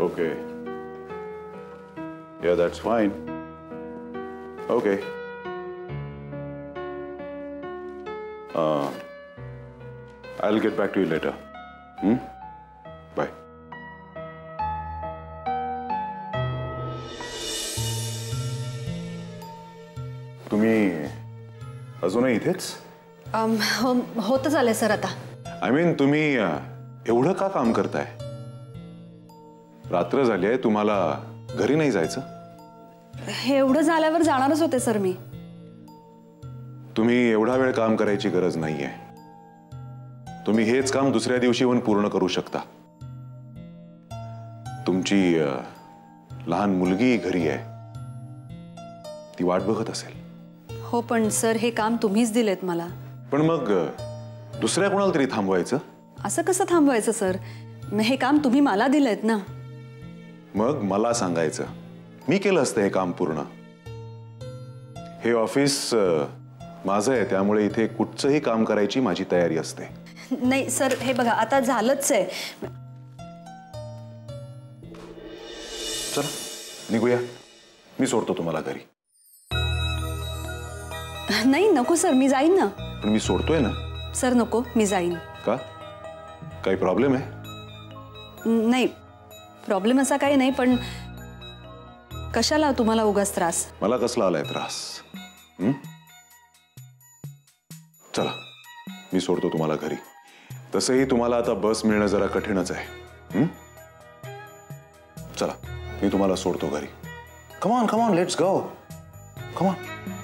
Okay. Yeah, that's fine. Okay. I'll get back to you later. Bye. तुम्ही अजूनही इथेच? होतच आलंय सर आता. I mean, तुम्ही एवढं का काम करताय? रात्र झाली आहे, तुम्हाला घरी नाही जायचं? हे एवढं झाल्यावर जाणारच होते सर मी. तुम्ही एवढा वेळ काम करायची गरज नाहीये. तुम्ही हेच काम दुसऱ्या दिवशी येऊन पूर्ण करू शकता. तुमची लहान मुलगी घरी आहे, ती वाट बघत असेल. हो पण सर हे काम तुम्हीच दिलेत मला. पण मग दुसऱ्या कोणाला तरी थांबवायचं? असं कसं थांबवायचं सर? हे काम तुम्ही मला दिलेत ना. मग मला सांगायचं, मी केलं असतं हे काम पूर्ण. हे ऑफिस माझं आहे, त्यामुळे इथे कुठचंही काम करायची माझी तयारी असते. नाही सर, हे बघा आता झालंच आहे. चला निघूया, मी सोडतो तुम्हाला घरी. नाही नको सर, मी जाईन ना. पण मी सोडतोय ना. सर नको, मी जाईन. का? काही प्रॉब्लेम आहे? नाही प्रॉब्लेम असा काही नाही, पण कशाला तुम्हाला उगाच त्रास? मला कसला आलाय त्रास? चला मी सोडतो तुम्हाला घरी. तसंही तुम्हाला आता बस मिळणं जरा कठीणच आहे. चला मी तुम्हाला सोडतो घरी. Come on let's go. Come on.